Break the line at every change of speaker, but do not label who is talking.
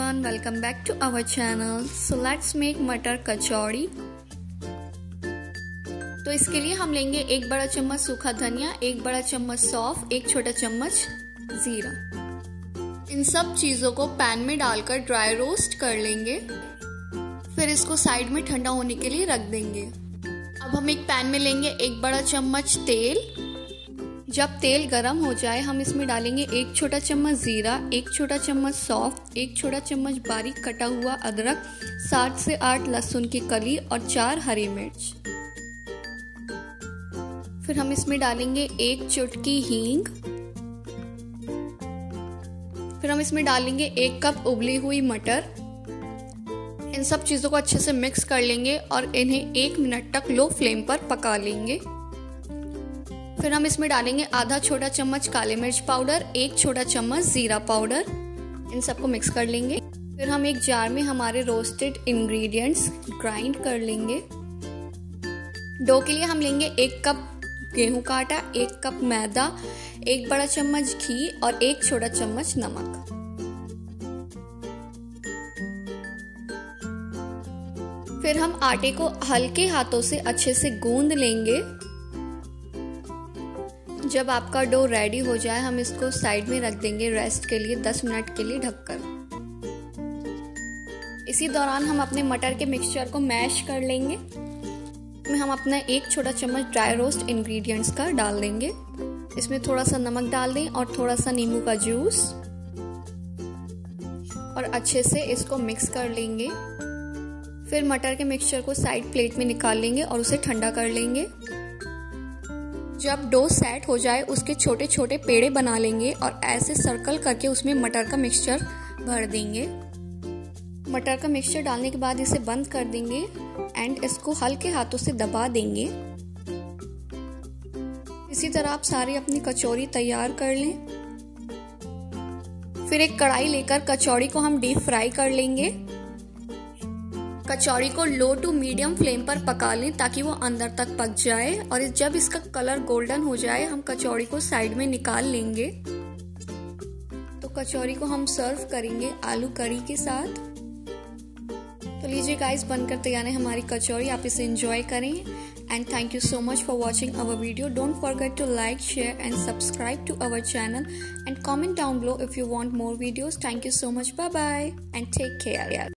everyone, welcome back to our channel. So let's make मटर कचौड़ी। तो इसके लिए हम लेंगे एक बड़ा चम्मच सूखा धनिया, एक बड़ा चम्मच सौंफ, एक छोटा चम्मच जीरा। इन सब चीजों को पैन में डालकर ड्राई रोस्ट कर लेंगे। फिर इसको साइड में ठंडा होने के लिए रख देंगे। अब हम एक पैन में लेंगे एक बड़ा चम्मच तेल। जब तेल गरम हो जाए हम इसमें डालेंगे एक छोटा चम्मच जीरा, एक छोटा चम्मच सौंफ, एक छोटा चम्मच बारीक कटा हुआ अदरक, 7 से 8 लहसुन की कली और 4 हरी मिर्च। फिर हम इसमें डालेंगे एक चुटकी हींग। फिर हम इसमें डालेंगे 1 कप उबली हुई मटर। इन सब चीजों को अच्छे से मिक्स कर लेंगे और इन्हें 1 मिनट तक लो फ्लेम पर पका लेंगे। फिर हम इसमें डालेंगे आधा छोटा चम्मच काले मिर्च पाउडर, 1 छोटा चम्मच जीरा पाउडर। इन सबको मिक्स कर लेंगे। फिर हम एक जार में हमारे रोस्टेड इंग्रेडिएंट्स ग्राइंड कर लेंगे। डो के लिए हम लेंगे 1 कप गेहूं का आटा, 1 कप मैदा, 1 बड़ा चम्मच घी और 1 छोटा चम्मच नमक। फिर हम आटे को हल्के हाथों से अच्छे से गूंद लेंगे। जब आपका डो रेडी हो जाए हम इसको साइड में रख देंगे रेस्ट के लिए 10 मिनट के लिए ढककर। इसी दौरान हम अपने मटर के मिक्सचर को मैश कर लेंगे। इसमें हम अपना 1 छोटा चम्मच ड्राई रोस्ट इंग्रेडिएंट्स का डाल देंगे। इसमें थोड़ा सा नमक डाल दें और थोड़ा सा नींबू का जूस और अच्छे से इसको मिक्स कर लेंगे। फिर मटर के मिक्सचर को साइड प्लेट में निकाल लेंगे और उसे ठंडा कर लेंगे। जब डो सेट हो जाए उसके छोटे छोटे पेड़े बना लेंगे और ऐसे सर्कल करके उसमें मटर का मिक्सचर भर देंगे। मटर का मिक्सचर डालने के बाद इसे बंद कर देंगे एंड इसको हल्के हाथों से दबा देंगे। इसी तरह आप सारी अपनी कचौड़ी तैयार कर लें। फिर एक कढ़ाई लेकर कचौड़ी को हम डीप फ्राई कर लेंगे। कचौड़ी को लो टू मीडियम फ्लेम पर पका लें ताकि वो अंदर तक पक जाए और जब इसका कलर गोल्डन हो जाए हम कचौड़ी को साइड में निकाल लेंगे। तो कचौड़ी को हम सर्व करेंगे आलू करी के साथ। तो लीजिए गाइस, बनकर तैयार है हमारी कचौड़ी। आप इसे एंजॉय करें and thank you so much for watching our video. Don't forget to like, share and subscribe to our channel and comment down below if you want more videos. Thank you so much. Bye bye and take care.